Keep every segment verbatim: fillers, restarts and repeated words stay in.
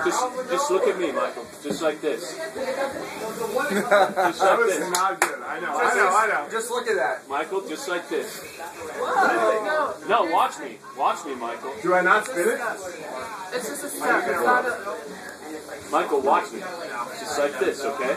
Just, just look at me, Michael. Just like this. Just That like was this. not good. I know, I know, I know. Just look at that. Michael, just like this. No, watch me. Watch me, Michael. Do I not spin it? It's just a step. It's not a... Michael, watch me. Just like this, okay?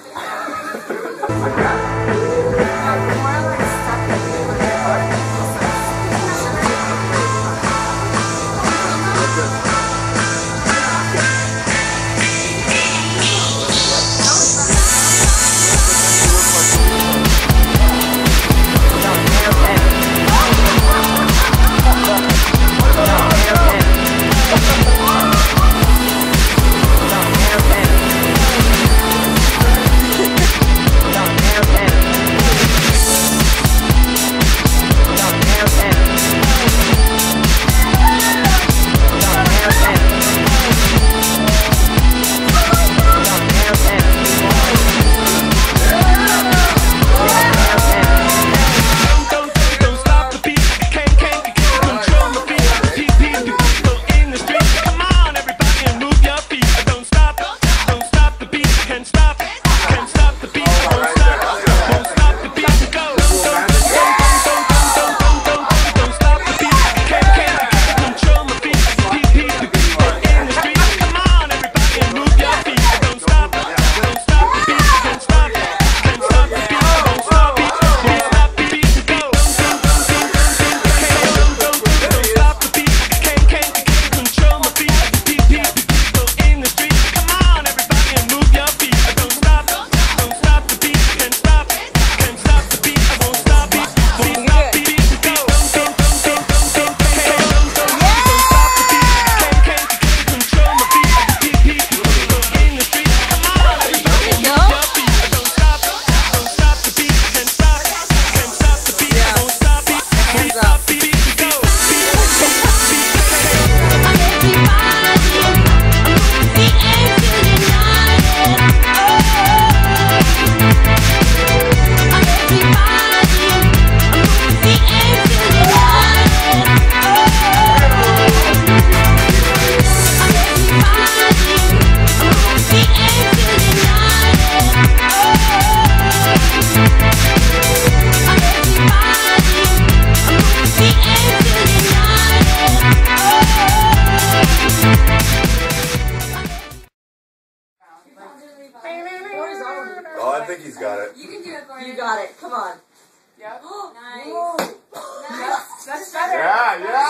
Oh, I think he's got it. You can do it, Gordon. You got it. Come on. Yep. Nice. Whoa. Nice. That's better. Yeah, yeah.